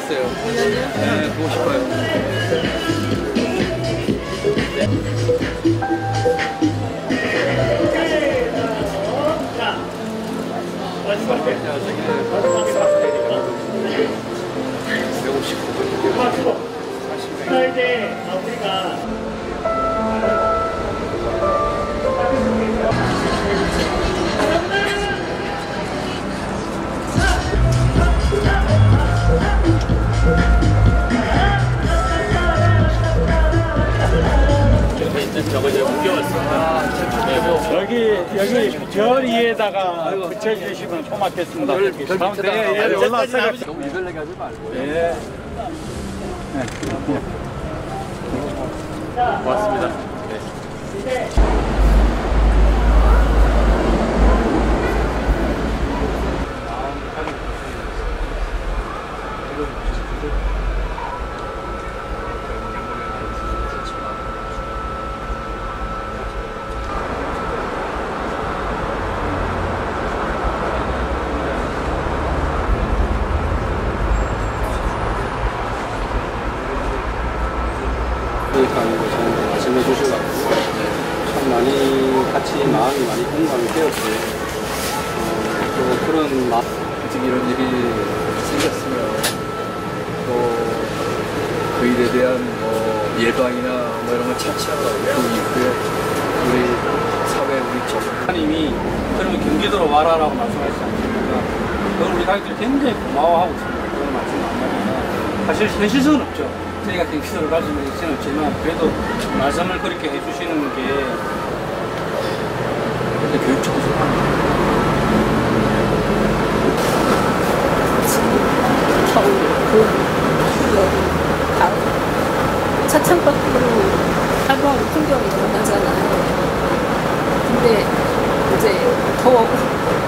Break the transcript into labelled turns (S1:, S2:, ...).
S1: 있어요. 네, 보고 싶어요.
S2: 이제 우리가
S1: 저거 이제 옮겨왔어.
S2: 여기 절 위에다가 붙여주시면 고맙겠습니다. 가운데 올라서가
S1: 너무 이별나게 하지 말고.
S2: 예.
S1: 고맙습니다. 네.
S3: 그러니까 저는 말씀해 주셔서 참 많이 같이 마음이 많이 공감이 되었고요. 또 그런 마음
S1: 지금 이런 일이 생겼으면 또 그 일에 대한 뭐 예방이나 뭐 이런 걸 차치하고 있고요. 우리 사회 우리
S2: 하나님이 그러면 경기도로 와라라고 말씀하시지 않습니까? 그건 우리 가족들이 굉장히 고마워하고 있습니다. 그런 말씀 안 드리면 사실 현실성은 없죠. 저희가 경기도를 갈 수는 없지만 그래도 말씀을 그렇게 해주시는 게 교육적으로 생각합니다.
S4: 차창 밖으로 활발한 풍경이 일어나잖아요. 근데 이제 더